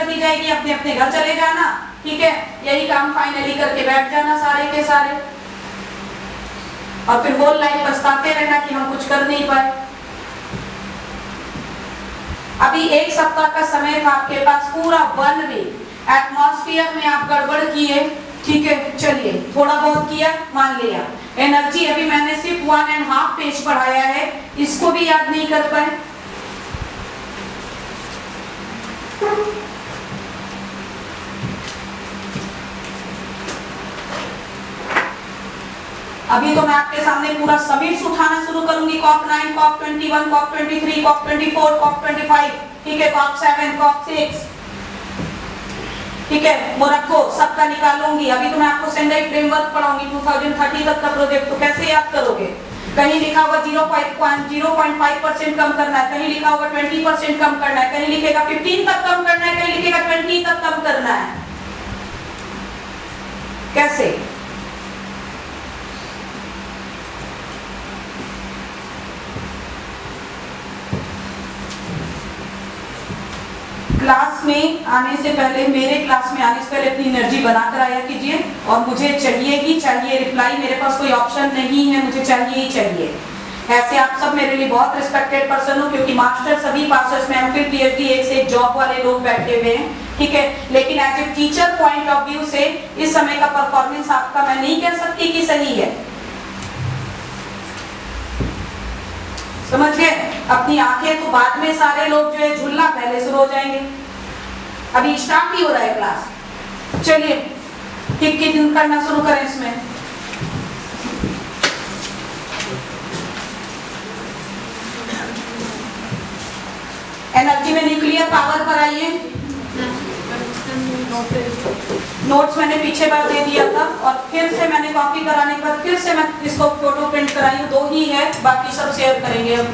दी जाएगी, अपने अपने घर चले जाना, ठीक है, यही काम फाइनली करके बैठ जाना सारे के सारे, और फिर होल लाइफ पछताते रहना कि हम कुछ कर नहीं पाए। अभी 1 सप्ताह का समय था आपके पास, पूरा 1 वीक एटमॉस्फेयर में आप गड़बड़ किए, ठीक है, चलिए थोड़ा बहुत किया, मान लिया। एनर्जी अभी मैंने सिर्फ 1.5 पेज पढ़ाया है, इसको भी याद नहीं कर पाए। अभी तो मैं आपके सामने पूरा समिट्स उठाना शुरू करूंगी, COP 9, COP 21, COP 23, COP 24, COP 25, ठीक है, कॉप 7, कॉप 6, ठीक है, मोरक्को सबका निकालूंगी। अभी तो मैं आपको सेंडाई फ्रेमवर्क पढ़ाऊंगी 2030 तक का प्रोजेक्ट, तो कैसे याद करोगे? कहीं लिखा होगा 0.5% कम करना है, कहीं लिखा होगा 20% कम करना है, कहीं लिखेगा 15 तक कम करना है, कहीं लिखेगा 20 तक कम करना है। कैसे? क्लास में आने से पहले, मेरे क्लास में आने से पहले अपनी एनर्जी बनाकर आया कीजिए, और मुझे चाहिए ही चाहिए रिप्लाई, मेरे पास कोई ऑप्शन नहीं है, मुझे चाहिए ही चाहिए। ऐसे आप सब मेरे लिए बहुत रिस्पेक्टेड पर्सन हो, क्योंकि मास्टर सभी पासर्स में एमफिल पीएचडी एक से एक जॉब वाले लोग बैठे हुए हैं, ठीक है, लेकिन as a teacher point of view से इस समय का परफॉर्मेंस आपका मैं नहीं कह सकती कि सही है, समझ गए? अपनी आंखें तो बाद में, सारे लोग जो है झुल्ला पहले शुरू हो जाएंगे, अभी स्टार्ट ही हो रहा है क्लास। चलिए टिक टिक करना शुरू करें इसमें। एनर्जी में न्यूक्लियर पावर पर आइए। नोट्स मैंने पीछे बार दे दिया था, और फिर से मैंने कॉपी कराने के बाद फिर से मैं इसको फोटो प्रिंट कराई हूँ, 2 ही है, बाकी सब शेयर करेंगे अब।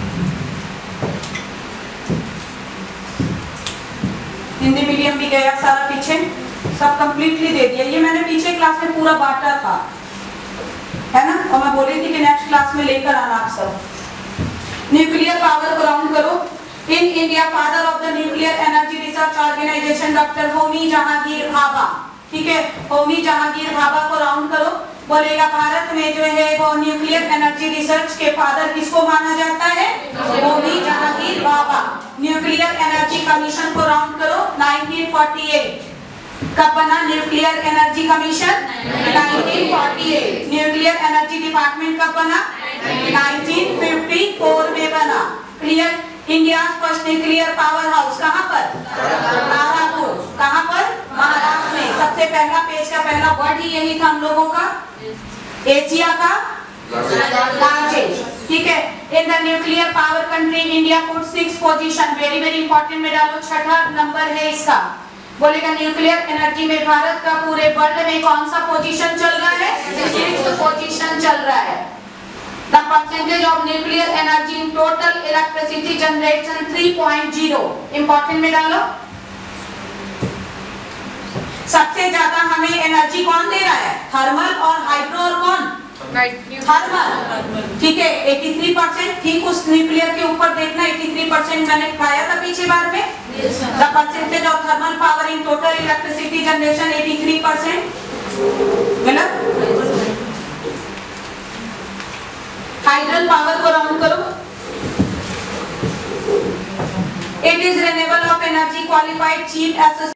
हिंदी मीडियम भी गया सारा पीछे, सब कंप्लीटली दे दिया। ये मैंने पीछे क्लास में पूरा बांटा था, है ना, और मैं बोली थी कि नेक्स्ट क्लास में लेकर आना आप सब। न्यूक्लियर पावर को राउंड करो। In India father of the nuclear energy research organisation doctor Homi Jehangir Bhabha, ठीक है, होमी जहांगीर भाभा को राउंड करो। बोलेगा भारत में जो है वो न्यूक्लियर एनर्जी रिसर्च के फादर किसको माना जाता है? Homi Jehangir Bhabha. Nuclear energy commission को राउंड करो। 1948 कब बना nuclear energy commission? 1948। Nuclear energy department कब बना? 1954 में बना। Clear? India first nuclear power house कहाँ पर? तारापुर। कहाँ पर? महाराष्ट्र में। सबसे पहला पेज का पहला वर्ड ही यही था हम लोगों का, एशिया का लार्जेस्ट, ठीक है। In the nuclear power country India put 6 position, very very important में डालो, 6ठा नंबर है इसका। बोलेगा न्यूक्लियर एनर्जी में भारत का पूरे वर्ल्ड में कौन सा पोजीशन चल रहा है? 6th पोजीशन चल रहा है। The percentage of nuclear energy in total electricity generation 3.0, important में डालो। सबसे ज्यादा हमें एनर्जी कौन दे रहा है? थर्मल और हाइड्रो, और कौन? थर्मल, ठीक है, 83%। ठीक उस न्यूक्लियर के ऊपर देखना, 83% मैंने खाया था पीछे बार में। The percentage of thermal power in total electricity generation 83%, गलत। हाइड्रल पावर को राउंड करो। It is renewable of energy qualified cheap as a